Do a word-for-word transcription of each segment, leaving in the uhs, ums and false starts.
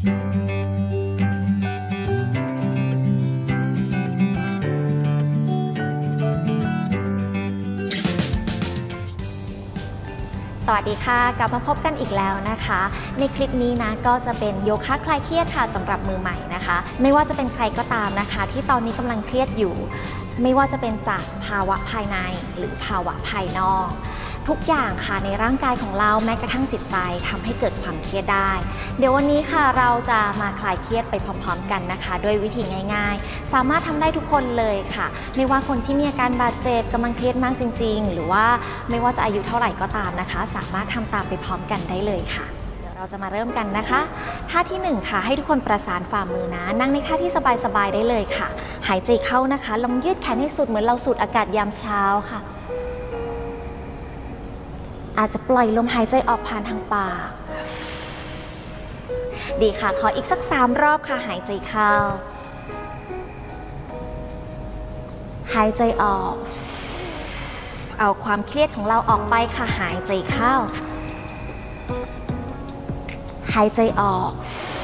สวัสดีค่ะกลับมาพบกันอีกแล้วนะคะในคลิปนี้นะก็จะเป็นโยคะคลายเครียดค่ะสำหรับมือใหม่นะคะไม่ว่าจะเป็นใครก็ตามนะคะที่ตอนนี้กำลังเครียดอยู่ไม่ว่าจะเป็นจากภาวะภายในหรือภาวะภายนอกทุกอย่างค่ะในร่างกายของเราแม้กระทั่งจิตใจทำให้เกิดความเครียดได้เดี๋ยววันนี้ค่ะเราจะมาคลายเครียดไปพร้อมๆกันนะคะด้วยวิธีง่ายๆสามารถทำได้ทุกคนเลยค่ะไม่ว่าคนที่มีอาการบาดเจ็บกำลังเครียดมากจริงๆหรือว่าไม่ว่าจะอายุเท่าไหร่ก็ตามนะคะสามารถทำตามไปพร้อมกันได้เลยค่ะเดี๋ยวเราจะมาเริ่มกันนะคะท่าที่หนึ่งค่ะให้ทุกคนประสานฝ่ามือนะนั่งในท่าที่สบายๆได้เลยค่ะหายใจเข้านะคะลองยืดแขนให้สุดเหมือนเราสูดอากาศยามเช้าค่ะอาจจะปล่อยลมหายใจออกผ่านทางปากดีค่ะขออีกสักสามรอบค่ะหายใจเข้าหายใจออกเอาความเครียดของเราออกไปค่ะหายใจเข้าหายใจออก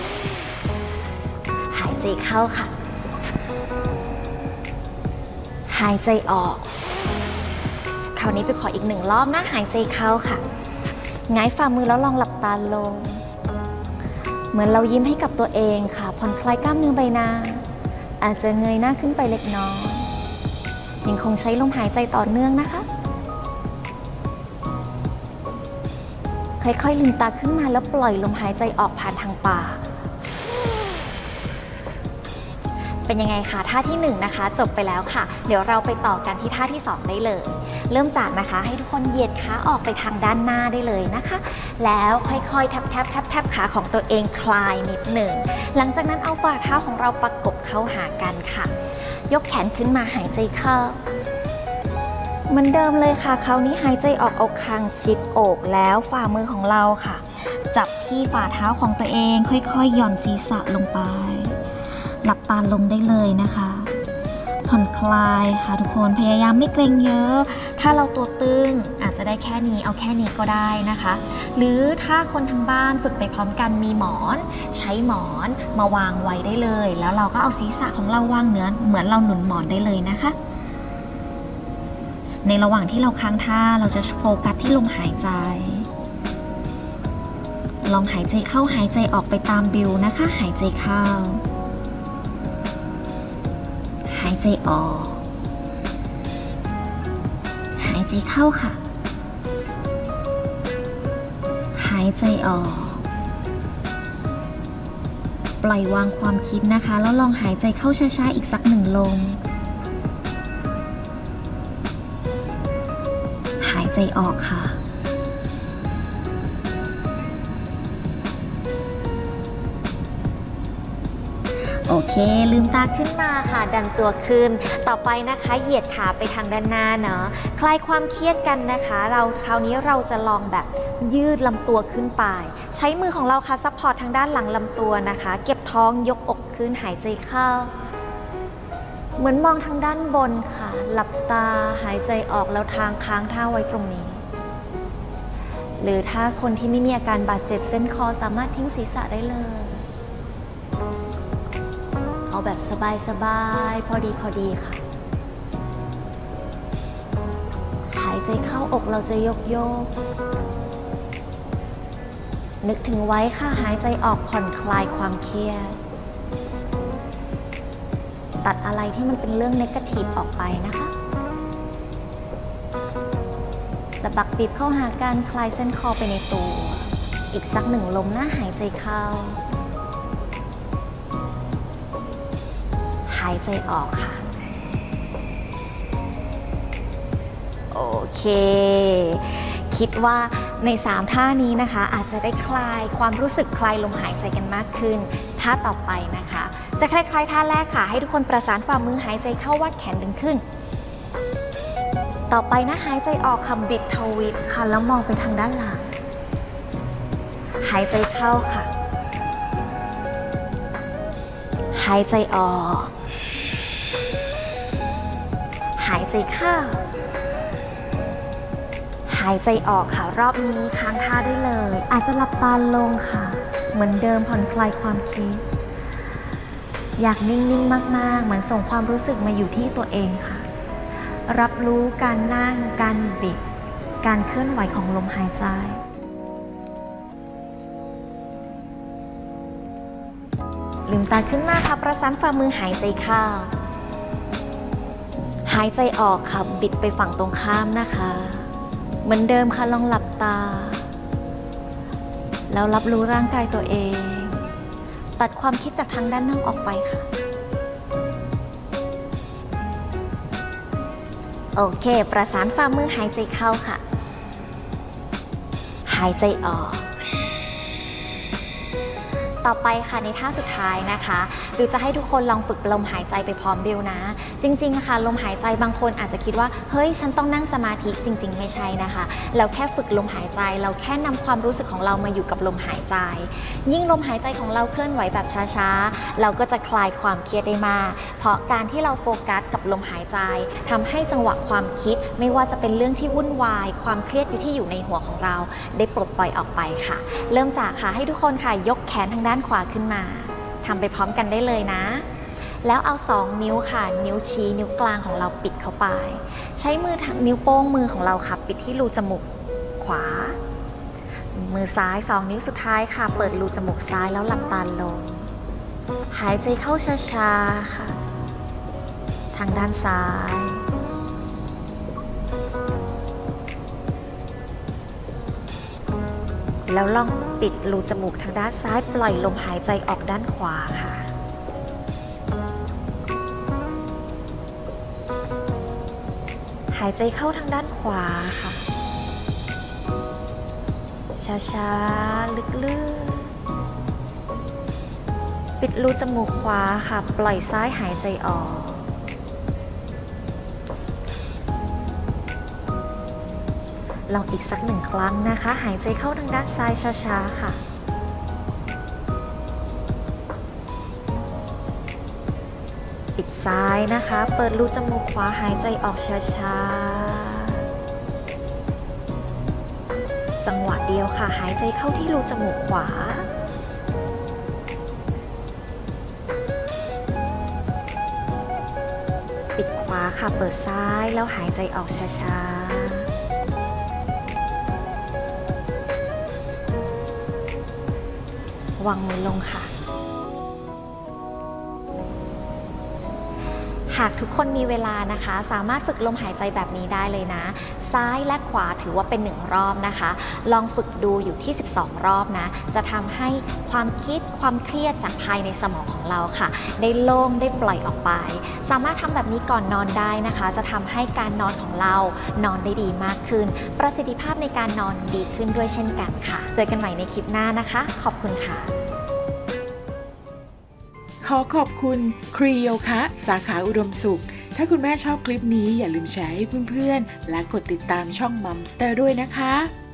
หายใจเข้าค่ะหายใจออกคราวนี้ไปขออีกหนึ่งรอบนะหายใจเข้าค่ะหงายฝ่ามือแล้วลองหลับตาลงเหมือนเรายิ้มให้กับตัวเองค่ะผ่อนคลายกล้ามเนื้อใบหน้าอาจจะเงยหน้าขึ้นไปเล็กน้อยยังคงใช้ลมหายใจต่อเนื่องนะคะค่อยๆลืมตาขึ้นมาแล้วปล่อยลมหายใจออกผ่านทางปากเป็นยังไงคะท่าที่หนึ่งนะคะจบไปแล้วค่ะเดี๋ยวเราไปต่อกันที่ท่าที่สองได้เลยเริ่มจากนะคะให้ทุกคนเหยียดขาออกไปทางด้านหน้าได้เลยนะคะแล้วค่อยๆแทบแทบแทบแทบขาของตัวเองคลายนิดหนึ่งหลังจากนั้นเอาฝ่าเท้าของเราประกบเข้าหากันค่ะยกแขนขึ้นมาหายใจเข้าเหมือนเดิมเลยค่ะคราวนี้หายใจออกเอาคางชิดอกแล้วฝ่ามือของเราค่ะจับที่ฝ่าเท้าของตัวเองค่อยๆหย่อนศีรษะลงไปหลับตาลงได้เลยนะคะผ่อนคลายค่ะทุกคนพยายามไม่เกรงเยอะถ้าเราตัวตึงอาจจะได้แค่นี้เอาแค่นี้ก็ได้นะคะหรือถ้าคนทางบ้านฝึกไปพร้อมกันมีหมอนใช้หมอนมาวางไว้ได้เลยแล้วเราก็เอาศีรษะของเราวางเหนือเหมือนเราหนุนหมอนได้เลยนะคะในระหว่างที่เราค้างท่าเราจะโฟกัสที่ลมหายใจลองหายใจเข้าหายใจออกไปตามบิวนะคะหายใจเข้าหายใจออกหายใจเข้าค่ะหายใจออกปล่อยวางความคิดนะคะแล้วลองหายใจเข้าช้าๆอีกสักหนึ่งลมหายใจออกค่ะโอเคลืมตาขึ้นมาค่ะดันตัวขึ้นต่อไปนะคะเหยียดขาไปทางด้านหน้าเนาะคลายความเครียดกันนะคะเราคราวนี้เราจะลองแบบยืดลำตัวขึ้นไปใช้มือของเราค่ะซัพพอร์ตทางด้านหลังลำตัวนะคะเก็บท้องยกอกขึ้นหายใจเข้าเหมือนมองทางด้านบนค่ะหลับตาหายใจออกแล้วทางค้างท่าไว้ตรงนี้หรือถ้าคนที่ไม่มีอาการบาดเจ็บเส้นคอสามารถทิ้งศีรษะได้เลยเอาแบบสบายๆพอดีพอดีค่ะหายใจเข้าอกเราจะยกโยกนึกถึงไว้ค่ะหายใจออกผ่อนคลายความเครียดตัดอะไรที่มันเป็นเรื่องเนกาทีฟออกไปนะคะสะบักปีบเข้าหากันคลายเส้นคอไปในตัวอีกสักหนึ่งลมนะหายใจเข้าหายใจออกค่ะโอเคคิดว่าในสามท่านี้นะคะอาจจะได้คลายความรู้สึกคลายลมหายใจกันมากขึ้นท่าต่อไปนะคะจะคล้ายๆท่าแรกค่ะให้ทุกคนประสานฝ่ามือหายใจเข้าวัดแขนดึงขึ้นต่อไปนะหายใจออกค่ะบิดทวิตค่ะแล้วมองไปทางด้านหลังหายใจเข้าค่ะหายใจออกหายใจเข้าหายใจออกค่ะรอบนี้ค้างท่าได้เลยอาจจะหลับตาลงค่ะเหมือนเดิมผ่อนคลายความคิดอยากนิ่งๆมากๆเหมือนส่งความรู้สึกมาอยู่ที่ตัวเองค่ะรับรู้การนั่งการบิดการเคลื่อนไหวของลมหายใจลืมตาขึ้นมาค่ะประสานฝ่ามือหายใจเข้าหายใจออกค่ะบิดไปฝั่งตรงข้ามนะคะเหมือนเดิมค่ะลองหลับตาแล้วรับรู้ร่างกายตัวเองตัดความคิดจากทางด้านนอกออกไปค่ะโอเคประสานฝ่ามือหายใจเข้าค่ะหายใจออกต่อไปค่ะในท่าสุดท้ายนะคะบิวจะให้ทุกคนลองฝึกลมหายใจไปพร้อมบิวนะจริงๆอะค่ะลมหายใจบางคนอาจจะคิดว่าเฮ้ยฉันต้องนั่งสมาธิจริงๆไม่ใช่นะคะเราแค่ฝึกลมหายใจเราแค่นำความรู้สึกของเรามาอยู่กับลมหายใจยิ่งลมหายใจของเราเคลื่อนไหวแบบช้าๆเราก็จะคลายความเครียดได้มากเพราะการที่เราโฟกัสกับลมหายใจทำให้จังหวะความคิดไม่ว่าจะเป็นเรื่องที่วุ่นวายความเครียดอยู่ที่อยู่ในหัวของเราได้ปลดปล่อยออกไปค่ะเริ่มจากค่ะให้ทุกคนค่ะยกแขนทางด้านขวาขึ้นมาทำไปพร้อมกันได้เลยนะแล้วเอาสองนิ้วค่ะนิ้วชี้นิ้วกลางของเราปิดเข้าไปใช้มือนิ้วโป้งมือของเราค่ะปิดที่รูจมูกขวามือซ้ายสองนิ้วสุดท้ายค่ะเปิดรูจมูกซ้ายแล้วหลับตาลงหายใจเข้าช้าๆค่ะทางด้านซ้ายแล้วลองปิดรูจมูกทางด้านซ้ายปล่อยลมหายใจออกด้านขวาค่ะหายใจเข้าทางด้านขวาค่ะช้าๆลึกๆปิดรูจมูกขวาค่ะปล่อยซ้ายหายใจออกลองอีกสักหนึ่งครั้งนะคะหายใจเข้าทางด้านซ้ายช้าๆค่ะปิดซ้ายนะคะเปิดรูจมูกขวาหายใจออกช้าๆจังหวะเดียวค่ะหายใจเข้าที่รูจมูกขวาปิดขวาค่ะเปิดซ้ายแล้วหายใจออกช้าๆวางมือลงค่ะหากทุกคนมีเวลานะคะสามารถฝึกลมหายใจแบบนี้ได้เลยนะซ้ายและขวาถือว่าเป็นหนึ่งรอบนะคะลองฝึกดูอยู่ที่สิบสองรอบนะจะทำให้ความคิดความเครียดจากภายในสมองของเราค่ะได้โล่งได้ปล่อยออกไปสามารถทำแบบนี้ก่อนนอนได้นะคะจะทำให้การนอนของเรานอนได้ดีมากขึ้นประสิทธิภาพในการนอนดีขึ้นด้วยเช่นกันค่ะเจอกันใหม่ในคลิปหน้านะคะขอบคุณค่ะขอขอบคุณครีโยคะสาขาอุดมสุขถ้าคุณแม่ชอบคลิปนี้อย่าลืมแชร์ให้เพื่อนๆและกดติดตามช่องมัมสเตอร์ด้วยนะคะ